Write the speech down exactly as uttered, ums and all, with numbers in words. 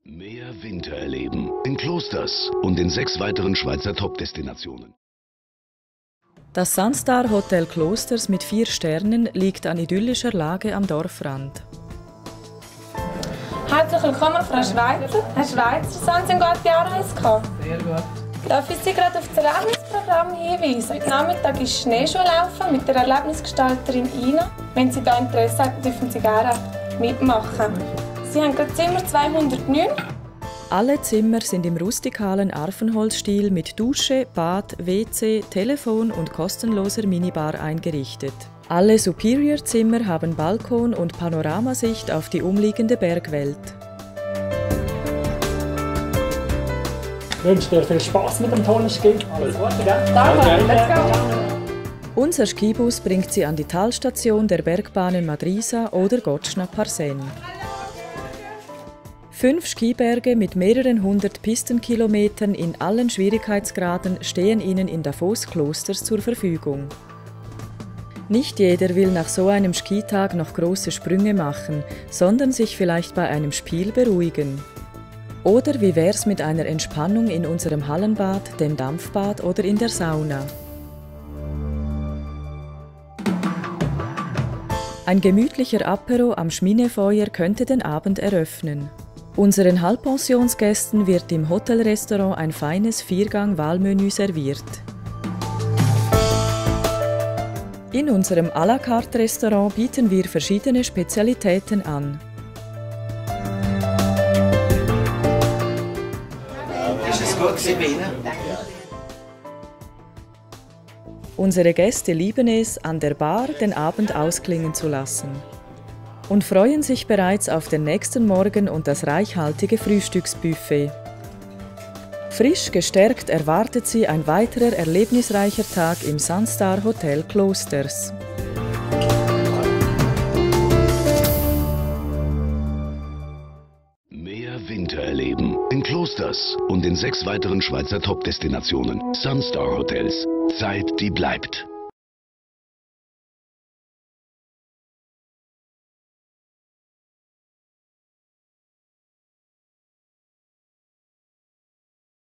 Mehr Winter erleben in Klosters und in sechs weiteren Schweizer Top-Destinationen. Das Sunstar Hotel Klosters mit vier Sternen liegt an idyllischer Lage am Dorfrand. Herzlich willkommen, Frau Schweizer. Herr Schweizer, sollen Sie eine gute Anreise gehabt? Sehr gut. Darf ich Sie gerade auf das Erlebnisprogramm hinweisen? Heute Nachmittag ist Schneeschuhlaufen mit der Erlebnisgestalterin Ina. Wenn Sie da Interesse haben, dürfen Sie gerne mitmachen. Sie haben gerade Zimmer zweihundertneun. Alle Zimmer sind im rustikalen Arvenholzstil mit Dusche, Bad, W C, Telefon und kostenloser Minibar eingerichtet. Alle Superior-Zimmer haben Balkon und Panoramasicht auf die umliegende Bergwelt. Ich wünsche dir viel Spaß mit dem tollen Ski. Alles Gute, gell? Danke, let's go! Unser Skibus bringt Sie an die Talstation der Bergbahnen Madrisa oder Gotschna-Parsen. Fünf Skiberge mit mehreren hundert Pistenkilometern in allen Schwierigkeitsgraden stehen Ihnen in Davos Klosters zur Verfügung. Nicht jeder will nach so einem Skitag noch große Sprünge machen, sondern sich vielleicht bei einem Spiel beruhigen. Oder wie wär's mit einer Entspannung in unserem Hallenbad, dem Dampfbad oder in der Sauna? Ein gemütlicher Apero am Schminefeuer könnte den Abend eröffnen. Unseren Halbpensionsgästen wird im Hotelrestaurant ein feines Viergang-Wahlmenü serviert. In unserem à la carte Restaurant bieten wir verschiedene Spezialitäten an. Ist es gut gewesen bei Ihnen? Unsere Gäste lieben es, an der Bar den Abend ausklingen zu lassen und freuen sich bereits auf den nächsten Morgen und das reichhaltige Frühstücksbuffet. Frisch gestärkt erwartet Sie ein weiterer erlebnisreicher Tag im Sunstar Hotel Klosters. Mehr Winter erleben in Klosters und in sechs weiteren Schweizer Top-Destinationen. Sunstar Hotels. Zeit, die bleibt.